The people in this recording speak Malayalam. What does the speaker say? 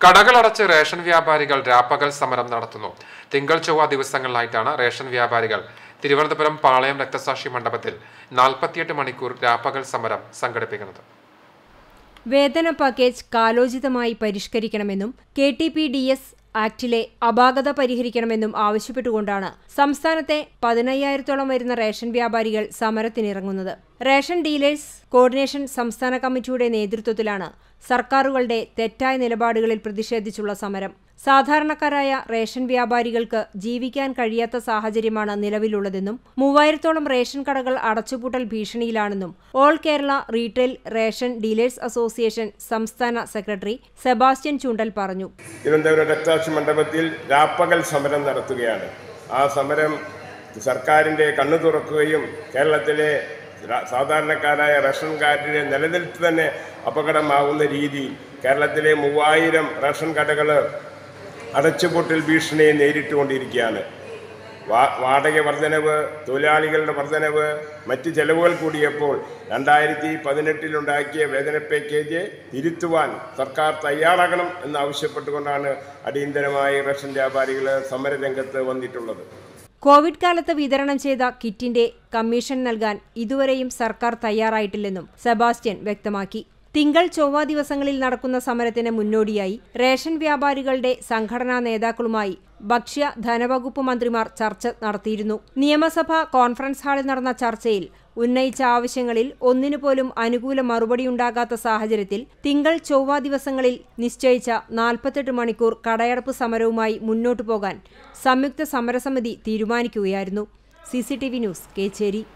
കടകളടച്ച് റേഷൻ വ്യാപാരികൾ രാപ്പകൽ സമരം നടത്തുന്നു. തിങ്കൾ ചൊവ്വ ദിവസങ്ങളിലായിട്ടാണ് റേഷൻ വ്യാപാരികൾ തിരുവനന്തപുരം പാളയം രക്തസാക്ഷി മണ്ഡപത്തിൽ 48 മണിക്കൂർ രാപ്പകൽ സമരം സംഘടിപ്പിക്കുന്നത്. വേതന പാക്കേജ് കാലോചിതമായി പരിഷ്കരിക്കണമെന്നും KTPDS ആക്ടിലെ അപാകത പരിഹരിക്കണമെന്നും ആവശ്യപ്പെട്ടുകൊണ്ടാണ് സംസ്ഥാനത്തെ 15,000-ഓളം വരുന്ന റേഷൻ വ്യാപാരികൾ സമരത്തിനിറങ്ങുന്നത്. റേഷൻ ഡീലേഴ്സ് കോർഡിനേഷൻ സംസ്ഥാന കമ്മിറ്റിയുടെ നേതൃത്വത്തിലാണ് സർക്കാരുകളുടെ തെറ്റായ നിലപാടുകളിൽ പ്രതിഷേധിച്ചുള്ള സമരം. സാധാരണക്കാരായ റേഷൻ വ്യാപാരികൾക്ക് ജീവിക്കാൻ കഴിയാത്ത സാഹചര്യമാണ് നിലവിലുള്ളതെന്നും 3000-ഓളം റേഷൻ കടകൾ അടച്ചുപൂട്ടൽ ഭീഷണിയിലാണെന്നും all Kerala retail ration dealers association സംസ്ഥാന സെക്രട്ടറി സെബാസ്റ്റ്യൻ ചൂണ്ടൽ പറഞ്ഞു. തിരുവനന്തപുരം രക്തസാക്ഷി മണ്ഡപത്തിൽ രാപ്പകൽ സമരം നടത്തുകയാണ്. ആ സമരം സർക്കാരിൻ്റെ കണ്ണു തുറക്കുകയും കേരളത്തിലെ സാധാരണക്കാരായ റേഷൻകാരുടെ നിലനിൽപ്പ് തന്നെ അപകടമാകുന്ന രീതിയിൽ കേരളത്തിലെ 3000 റേഷൻ കടകൾ അടച്ചുപൂട്ടൽ ഭീഷണിയെ നേരിട്ടുകൊണ്ടിരിക്കുകയാണ്. വാടക വർധനവ്, തൊഴിലാളികളുടെ വർധനവ്, മറ്റ് ചെലവുകൾ കൂടിയപ്പോൾ 2018 വേതന പാക്കേജ് തിരുത്തുവാൻ സർക്കാർ തയ്യാറാകണം എന്നാവശ്യപ്പെട്ടുകൊണ്ടാണ് അടിയന്തരമായി റേഷൻ വ്യാപാരികൾ സമരരംഗത്ത് വന്നിട്ടുള്ളത്. കോവിഡ് കാലത്ത് വിതരണം ചെയ്ത കിറ്റിന്റെ കമ്മീഷൻ നൽകാൻ ഇതുവരെയും സർക്കാർ തയ്യാറായിട്ടില്ലെന്നും സെബാസ്റ്റ്യൻ വ്യക്തമാക്കി. തിങ്കൾ ചൊവ്വ ദിവസങ്ങളിൽ നടക്കുന്ന സമരത്തിന് മുന്നോടിയായി റേഷൻ വ്യാപാരികളുടെ സംഘടനാ നേതാക്കളുമായി ഭക്ഷ്യ ധനവകുപ്പ് മന്ത്രിമാർ ചർച്ച നടത്തിയിരുന്നു. നിയമസഭാ കോൺഫറൻസ് ഹാളിൽ നടന്ന ചർച്ചയിൽ ഉന്നയിച്ച ആവശ്യങ്ങളിൽ ഒന്നിനുപോലും അനുകൂല മറുപടിയുണ്ടാകാത്ത സാഹചര്യത്തിൽ തിങ്കൾ ചൊവ്വ ദിവസങ്ങളിൽ നിശ്ചയിച്ച 48 മണിക്കൂർ കടയടപ്പ് സമരവുമായി മുന്നോട്ടു പോകാൻ സംയുക്ത സമരസമിതി തീരുമാനിക്കുകയായിരുന്നു. CCTV news, Kecheri.